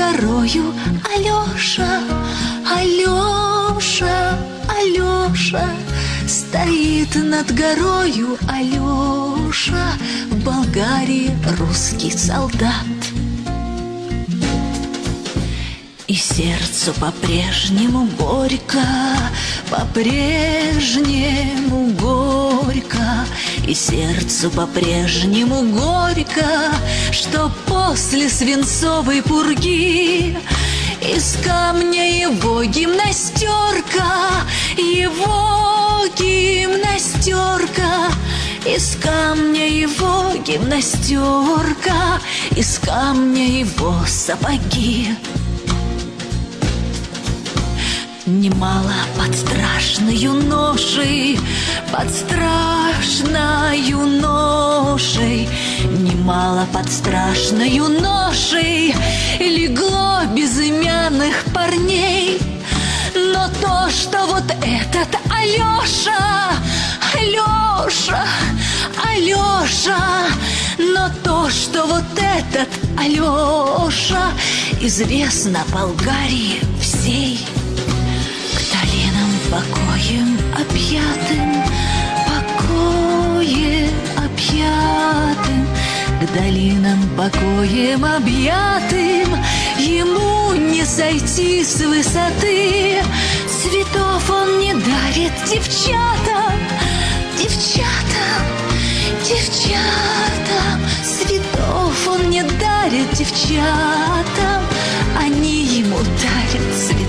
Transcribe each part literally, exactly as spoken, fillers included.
горою Алеша, Алеша, Алеша. Стоит над горою Алеша, в Болгарии русский солдат. И сердцу по-прежнему горько, по-прежнему горько, и сердцу по-прежнему горько, что после свинцовой пурги из камня его гимнастерка, его гимнастерка, из камня его гимнастерка, из камня его сапоги. Немало под страшною ношей, под страшною ношей, немало под страшною ношей легло безымянных парней. Но то, что вот этот Алеша, Алеша, Алеша, но то, что вот этот Алеша известно Болгарии всей. Покоем объятым, покоем объятым, к долинам покоем объятым, ему не сойти с высоты. Цветов он не дарит девчатам, девчатам, девчатам. Цветов он не дарит девчатам, они ему дарят цветы.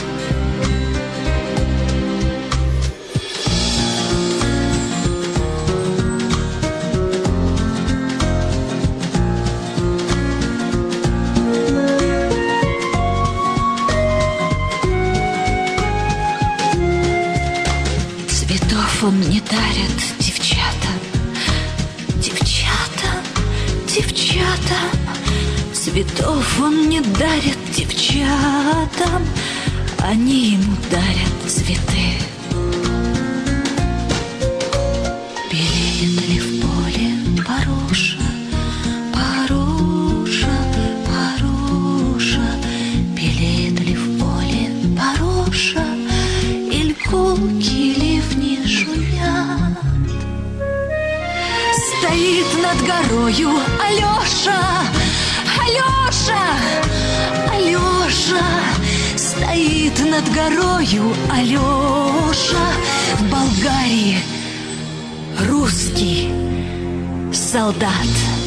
Он не дарит девчатам, девчатам, девчатам. Цветов он не дарит девчатам, они ему дарят цветы. Белеет ли в поле пороша, пороша, пороша? Белеет ли в поле пороша, иль гулки ливни шумят? Стоит над горою Алеша, Алеша, Алеша. Стоит над горою Алеша, в Болгарии русский солдат.